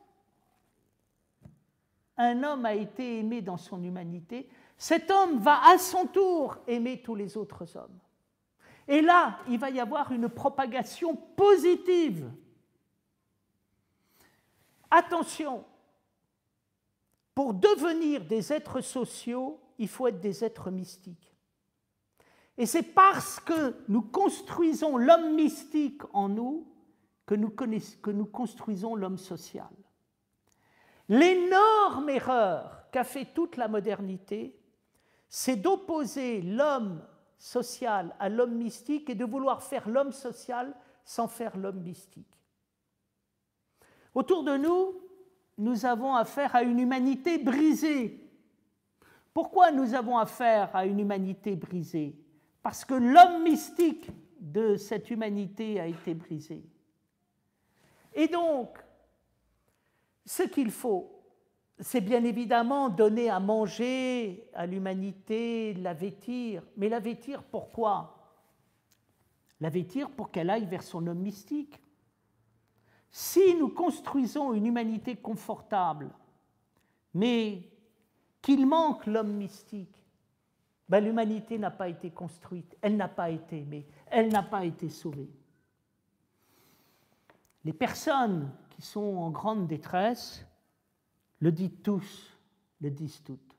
un homme a été aimé dans son humanité, cet homme va à son tour aimer tous les autres hommes. Et là, il va y avoir une propagation positive. Attention, pour devenir des êtres sociaux, il faut être des êtres mystiques. Et c'est parce que nous construisons l'homme mystique en nous que nous construisons l'homme social. L'énorme erreur qu'a fait toute la modernité, c'est d'opposer l'homme social à l'homme mystique et de vouloir faire l'homme social sans faire l'homme mystique. Autour de nous, nous avons affaire à une humanité brisée. Pourquoi nous avons affaire à une humanité brisée? Parce que l'homme mystique de cette humanité a été brisé. Et donc, ce qu'il faut, c'est bien évidemment donner à manger à l'humanité, la vêtir. Mais la vêtir, pourquoi? La vêtir pour qu'elle aille vers son homme mystique. Si nous construisons une humanité confortable, mais qu'il manque l'homme mystique, ben l'humanité n'a pas été construite, elle n'a pas été aimée, elle n'a pas été sauvée. Les personnes qui sont en grande détresse le disent tous, le disent toutes.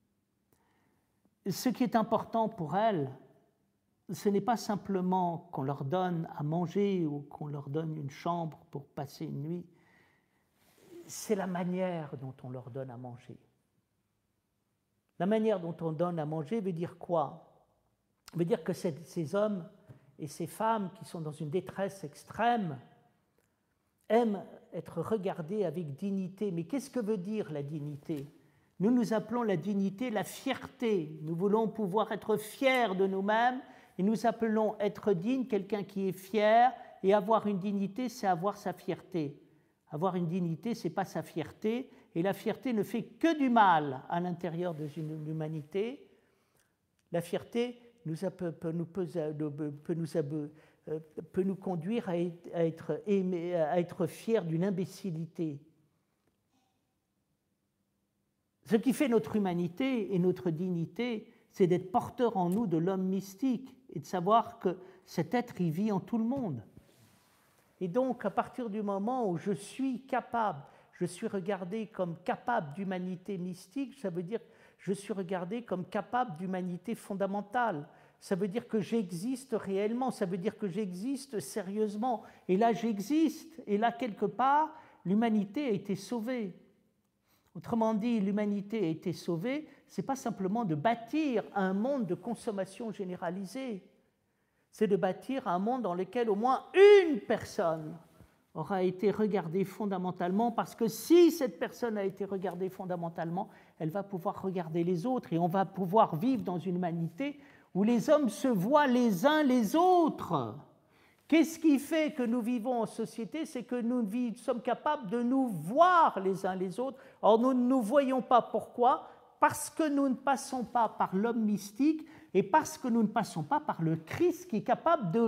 Ce qui est important pour elles, ce n'est pas simplement qu'on leur donne à manger ou qu'on leur donne une chambre pour passer une nuit, c'est la manière dont on leur donne à manger. La manière dont on donne à manger veut dire quoi? Veut dire que ces hommes et ces femmes qui sont dans une détresse extrême aiment être regardés avec dignité. Mais qu'est-ce que veut dire la dignité? Nous appelons la dignité la fierté. Nous voulons pouvoir être fiers de nous-mêmes et nous appelons être digne quelqu'un qui est fier, et avoir une dignité, c'est avoir sa fierté. Avoir une dignité, ce n'est pas sa fierté, et la fierté ne fait que du mal à l'intérieur d'une humanité. La fierté peut nous conduire à être fiers d'une imbécilité. Ce qui fait notre humanité et notre dignité, c'est d'être porteur en nous de l'homme mystique et de savoir que cet être, il vit en tout le monde. Et donc, à partir du moment où je suis capable, je suis regardé comme capable d'humanité mystique, ça veut dire que je suis regardé comme capable d'humanité fondamentale. Ça veut dire que j'existe réellement, ça veut dire que j'existe sérieusement. Et là, j'existe. Et là, quelque part, l'humanité a été sauvée. Autrement dit, l'humanité a été sauvée, ce n'est pas simplement de bâtir un monde de consommation généralisée, c'est de bâtir un monde dans lequel au moins une personne aura été regardée fondamentalement, parce que si cette personne a été regardée fondamentalement, elle va pouvoir regarder les autres et on va pouvoir vivre dans une humanité où les hommes se voient les uns les autres. Qu'est-ce qui fait que nous vivons en société? C'est que nous sommes capables de nous voir les uns les autres. Or, nous ne nous voyons pas. Pourquoi? Parce que nous ne passons pas par l'homme mystique et parce que nous ne passons pas par le Christ qui est capable de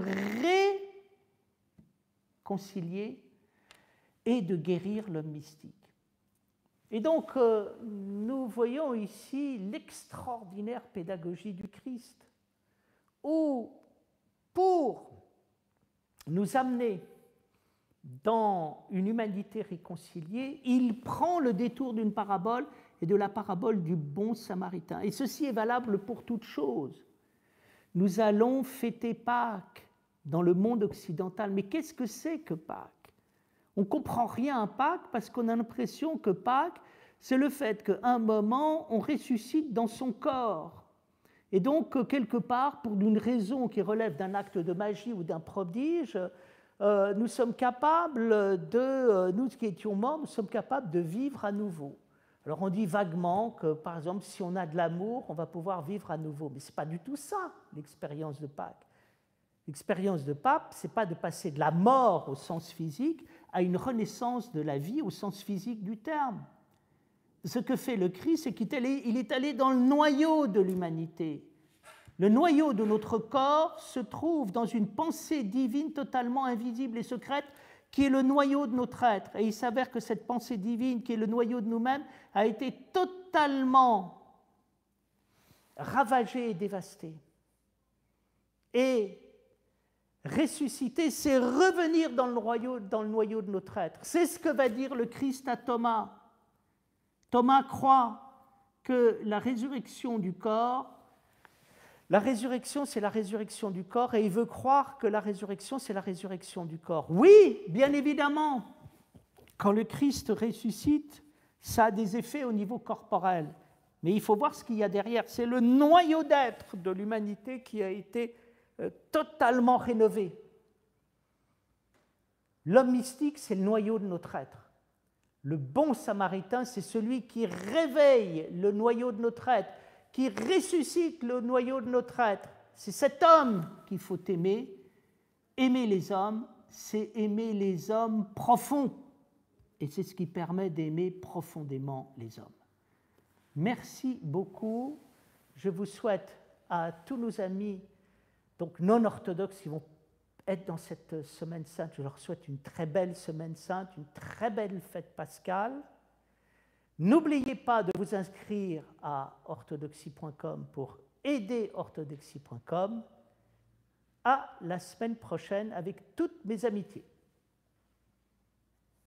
réconcilier et de guérir l'homme mystique. Et donc, nous voyons ici l'extraordinaire pédagogie du Christ, où, pour nous amener dans une humanité réconciliée, il prend le détour d'une parabole et de la parabole du bon samaritain. Et ceci est valable pour toute chose. Nous allons fêter Pâques dans le monde occidental. Mais qu'est-ce que c'est que Pâques? On ne comprend rien à Pâques parce qu'on a l'impression que Pâques, c'est le fait qu'à un moment, on ressuscite dans son corps. Et donc, quelque part, pour une raison qui relève d'un acte de magie ou d'un prodige, nous sommes capables nous qui étions morts, nous sommes capables de vivre à nouveau. Alors on dit vaguement que, par exemple, si on a de l'amour, on va pouvoir vivre à nouveau. Mais ce n'est pas du tout ça, l'expérience de Pâques. L'expérience de Pâques, ce n'est pas de passer de la mort au sens physique à une renaissance de la vie au sens physique du terme. Ce que fait le Christ, c'est qu'il est allé dans le noyau de l'humanité. Le noyau de notre corps se trouve dans une pensée divine totalement invisible et secrète qui est le noyau de notre être. Et il s'avère que cette pensée divine, qui est le noyau de nous-mêmes, a été totalement ravagée et dévastée. Et ressusciter, c'est revenir dans le noyau de notre être. C'est ce que va dire le Christ à Thomas. Thomas croit que la résurrection du corps, la résurrection, c'est la résurrection du corps, et il veut croire que la résurrection, c'est la résurrection du corps. Oui, bien évidemment, quand le Christ ressuscite, ça a des effets au niveau corporel. Mais il faut voir ce qu'il y a derrière. C'est le noyau d'être de l'humanité qui a été totalement rénové. L'homme mystique, c'est le noyau de notre être. Le bon samaritain, c'est celui qui réveille le noyau de notre être, qui ressuscite le noyau de notre être. C'est cet homme qu'il faut aimer. Aimer les hommes, c'est aimer les hommes profonds. Et c'est ce qui permet d'aimer profondément les hommes. Merci beaucoup. Je vous souhaite à tous nos amis donc non orthodoxes qui vont être dans cette semaine sainte, je leur souhaite une très belle semaine sainte, une très belle fête pascale. N'oubliez pas de vous inscrire à orthodoxie.com pour aider orthodoxie.com. À la semaine prochaine avec toutes mes amitiés.